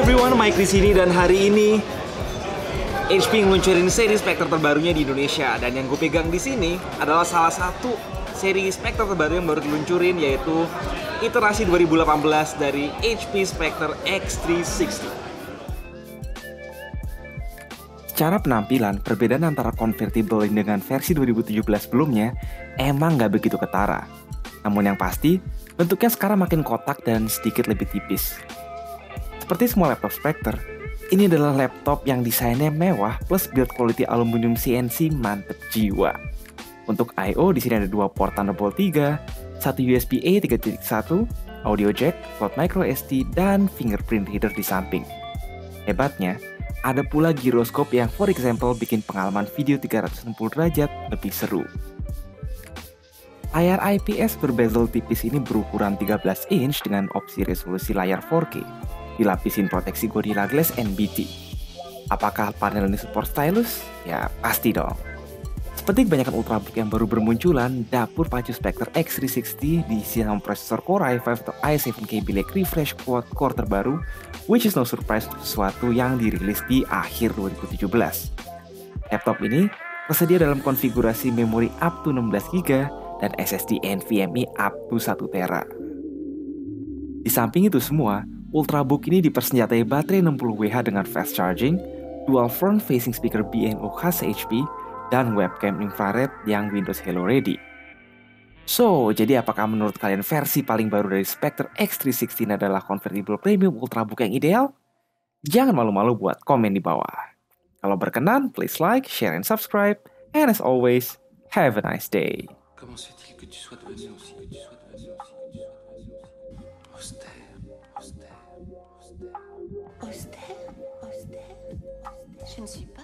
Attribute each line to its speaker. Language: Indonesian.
Speaker 1: everyone, Mike di sini dan hari ini HP ngeluncurin seri Spectre terbarunya di Indonesia dan yang gue pegang di sini adalah salah satu seri Spectre terbaru yang baru diluncurin, yaitu iterasi 2018 dari HP Spectre X360.
Speaker 2: Secara penampilan, perbedaan antara convertible dengan versi 2017 sebelumnya emang nggak begitu ketara. Namun yang pasti, bentuknya sekarang makin kotak dan sedikit lebih tipis. Seperti semua laptop Spectre, ini adalah laptop yang desainnya mewah plus build quality aluminium CNC mantep jiwa. Untuk I/O di sini ada 2 port Thunderbolt 3, 1 USB-A 3.1, audio jack, slot micro SD, dan fingerprint reader di samping. Hebatnya, ada pula gyroscope yang for example bikin pengalaman video 360 derajat lebih seru. Layar IPS berbezel tipis ini berukuran 13 inch dengan opsi resolusi layar 4K. Dilapisin proteksi Gorilla Glass NBT. Apakah panel ini support stylus? Ya pasti dong. Seperti kebanyakan ultrabook yang baru bermunculan, dapur pacu Spectre X360 diisi sama prosesor Core i5 atau i7 Kaby Lake Refresh Quad Core terbaru, which is no surprise untuk sesuatu yang dirilis di akhir 2017. Laptop ini tersedia dalam konfigurasi memori up to 16GB dan SSD NVMe up to 1TB. Di samping itu semua, Ultrabook ini dipersenjatai baterai 60Wh dengan fast charging, dual front-facing speaker B&O khas HP, dan webcam infrared yang Windows Hello ready. So, jadi apakah menurut kalian versi paling baru dari Spectre X360 adalah convertible premium Ultrabook yang ideal? Jangan malu-malu buat komen di bawah. Kalau berkenan, please like, share, and subscribe. And as always, have a nice day.
Speaker 3: Comment se fait-il que tu sois devenu aussi austère, austère, austère,
Speaker 4: Austère, austère, austère. Je ne suis pas